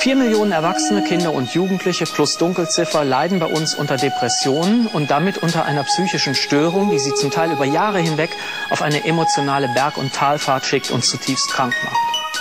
4 Millionen erwachsene Kinder und Jugendliche plus Dunkelziffer leiden bei uns unter Depressionen und damit unter einer psychischen Störung, die sie zum Teil über Jahre hinweg auf eine emotionale Berg- und Talfahrt schickt und zutiefst krank macht.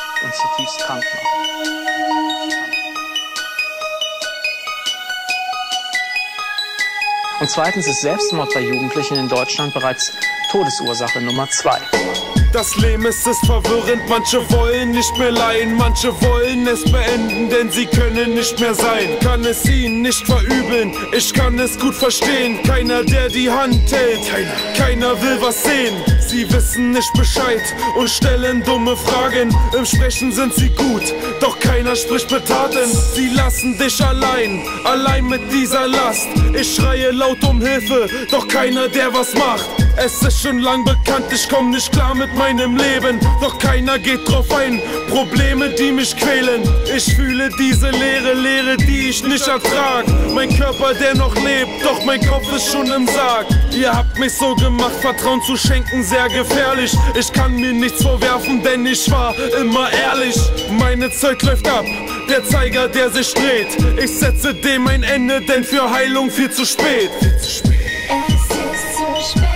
Und zweitens ist Selbstmord bei Jugendlichen in Deutschland bereits Todesursache Nummer 2. Das Leben ist verwirrend, manche wollen nicht mehr leihen, manche wollen es beenden, denn sie können nicht mehr sein. Kann es ihnen nicht verübeln, ich kann es gut verstehen. Keiner, der die Hand hält, keiner will was sehen. Sie wissen nicht Bescheid und stellen dumme Fragen. Im Sprechen sind sie gut, doch keiner spricht mit Taten. Sie lassen dich allein mit dieser Last. Ich schreie laut um Hilfe, doch keiner, der was macht. Es ist schon lang bekannt, ich komm nicht klar mit meinem Leben, doch keiner geht drauf ein. Probleme, die mich quälen. Ich fühle diese Leere, die ich nicht ertrag. Mein Körper, der noch lebt, doch mein Kopf ist schon im Sarg. Ihr habt mich so gemacht, Vertrauen zu schenken, sehr gefährlich. Ich kann mir nichts vorwerfen, denn ich war immer ehrlich. Meine Zeit läuft ab, der Zeiger, der sich dreht. Ich setze dem ein Ende, denn für Heilung viel zu spät. Es ist zu spät.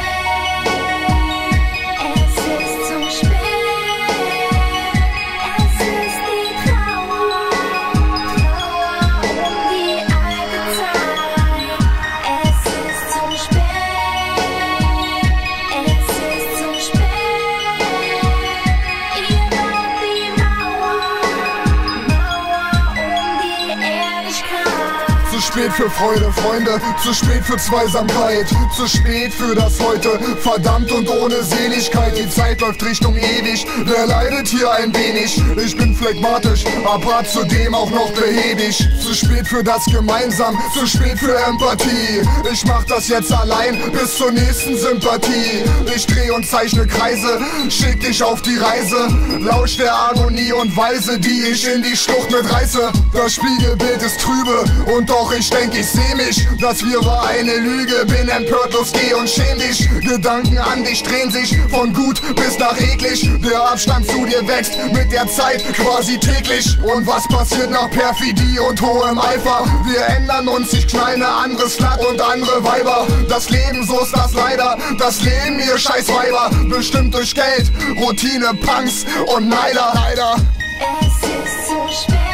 Zu spät für Freude, Freunde, zu spät für Zweisamkeit, zu spät für das Heute, verdammt und ohne Seligkeit. Die Zeit läuft Richtung ewig, wer leidet hier ein wenig? Ich bin phlegmatisch, aber zudem auch noch behäbig. Zu spät für das Gemeinsam, zu spät für Empathie. Ich mach das jetzt allein bis zur nächsten Sympathie. Ich dreh und zeichne Kreise, schick dich auf die Reise. Lausch der Agonie und Weise, die ich in die Schlucht mitreiße. Das Spiegelbild ist trübe und doch ich denk, ich seh mich. Das wir war eine Lüge, bin empört, los geh und schäm dich. Gedanken an dich drehen sich von gut bis nach eklig. Der Abstand zu dir wächst mit der Zeit quasi täglich. Und was passiert nach Perfidie und hohem Eifer? Wir ändern uns, ich knall ne andere Slut und andere Weiber. Das Leben, so ist das leider, das Leben, ihr scheiß Weiber. Bestimmt durch Geld, Routine, Punks und Neider. Es ist zu spät.